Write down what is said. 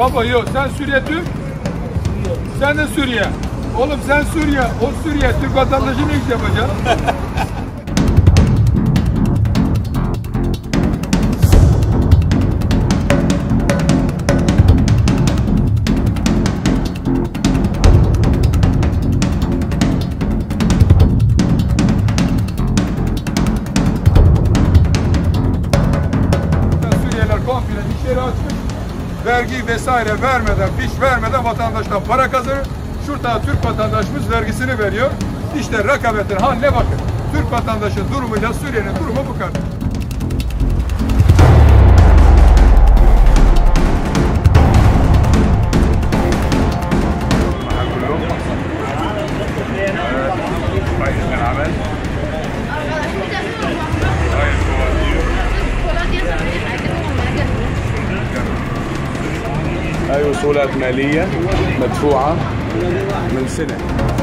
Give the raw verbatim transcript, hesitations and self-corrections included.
Baba yok, sen Suriye Türk. Sen de Suriye. Oğlum sen Suriye, o Suriye. Türk vatandaşı ne iş yapacaksın? Suriyeliler komple işleri açmış. Vergi vesaire vermeden, fiş vermeden vatandaştan para kazanır. Şurada Türk vatandaşımız vergisini veriyor. İşte rekabetin haline bakın. Türk vatandaşın durumuyla Suriye'nin durumu bu kadar. هاي وصولات مالية مدفوعة من سنة.